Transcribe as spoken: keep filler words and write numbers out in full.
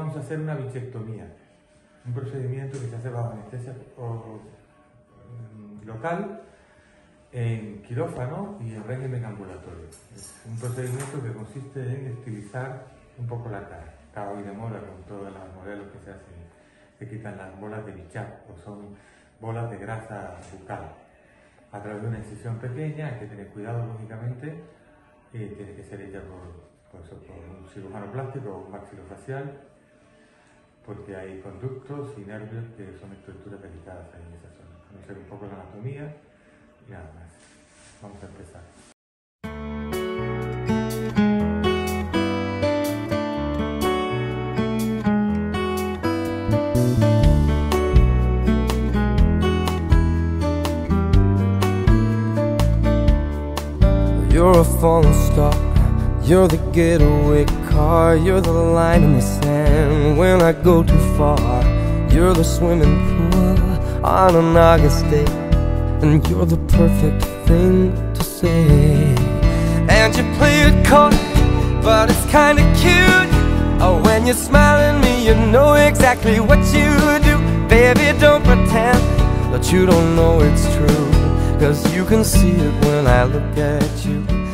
vamos a hacer una bichectomía, un procedimiento que se hace bajo anestesia o, um, local, en quirófano y en régimen ambulatorio. Es un procedimiento que consiste en estilizar un poco la cara, cabo y de mola, con todos los modelos que se hacen. Se quitan las bolas de bichat, o son bolas de grasa bucal. A través de una incisión pequeña, hay que tener cuidado, lógicamente, eh, tiene que ser hecha por, por, eso, por un cirujano plástico o un maxilofacial, porque hay conductos y nervios que son estructuras delicadas ahí en esa zona. Conocer un poco la anatomía y nada más. Vamos a empezar. You're a falling star, you're the getaway car, you're the line in the sand when I go too far. You're the swimming pool on an August day, and you're the perfect thing to say. And you play it coy, but it's kinda cute. Oh, when you're smiling at me, you know exactly what you do. Baby, don't pretend that you don't know it's true, 'cause you can see it when I look at you.